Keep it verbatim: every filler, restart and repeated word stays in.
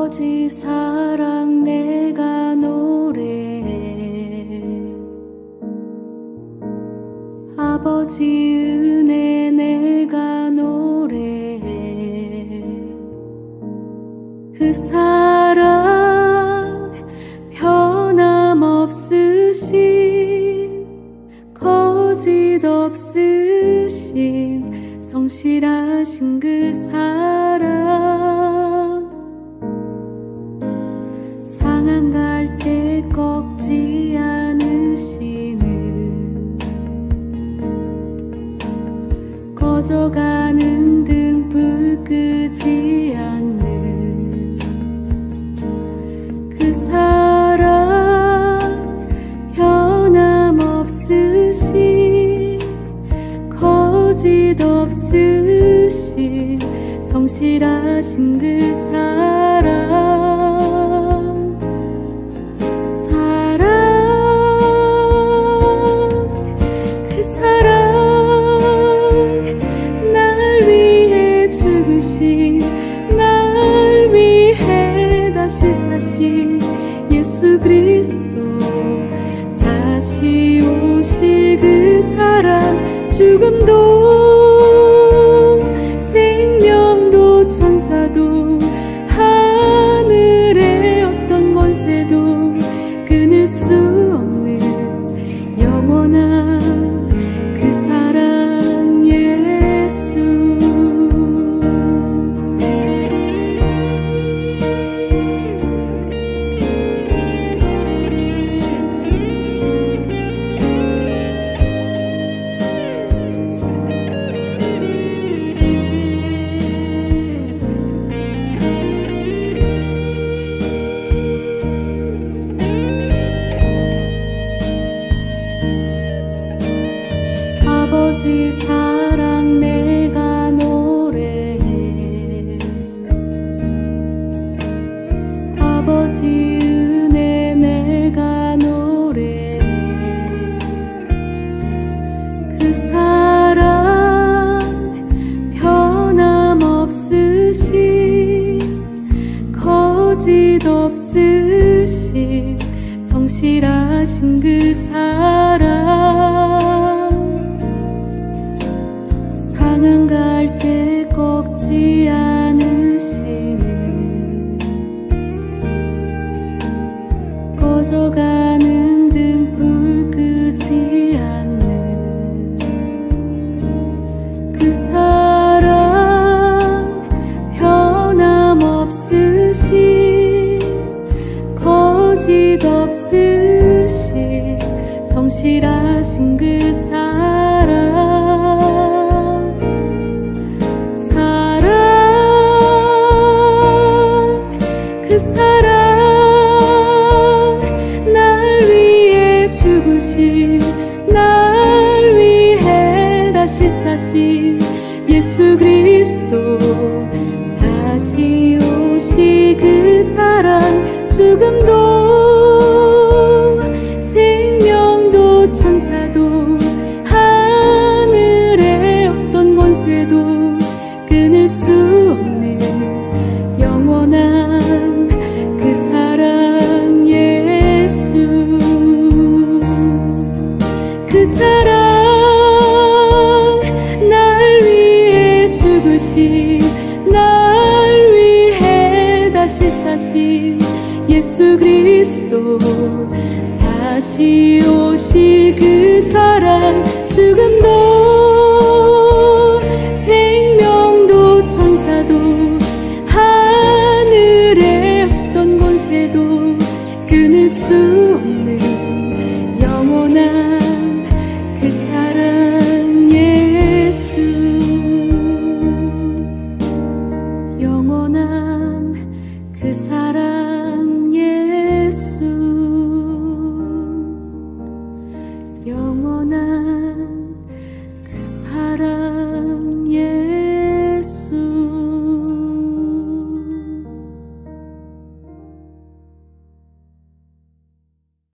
아버지 사랑 내가 노래해. 아버지 은혜 내가 노래해. 그 사랑 변함없으신 거짓 없으신 성실하신 그 사랑 상한 갈 때 꺾지 않으시는 꺼져가는 등불 끄지 않는 그 사랑 변함없으신 거짓 없으신 성실하신 그 사랑 날 위해 다시 사신 예수 그리스도 다시 오실 그 사랑 죽음도 생명도 천사도 하늘의 어떤 권세도 끊을 수 없는 영원한 그 사랑 예수. 아버지 사랑 내가 노래해. 아버지 은혜 내가 노래해. 그 사랑 변함없으신 거짓 없으신 성실하신 그 사랑 상한 갈 때 꺾지 않으시는 꺼져가는 등불 끄지 않는 그 사랑 변함없으신 거짓 없으신 성실하신 그 사랑 그 사랑 날 위해 죽으신 날 위해 다시 사신 예수 그리스도 다시 오실 그 사랑 죽음도 생명도 천사도 하늘의 어떤 권세도 끊을 수 없는 영원한 그 사랑 예수. 그 사랑 날 위해 죽으신 날 위해 다시 사신 예수 그리스도 다시 오실 그 사랑 죽음도 생명도 천사도 하늘의 어떤 권세도 끊을 수 없는 영원한 그 사랑 예수. 영원한 그 사랑 예수. 영원한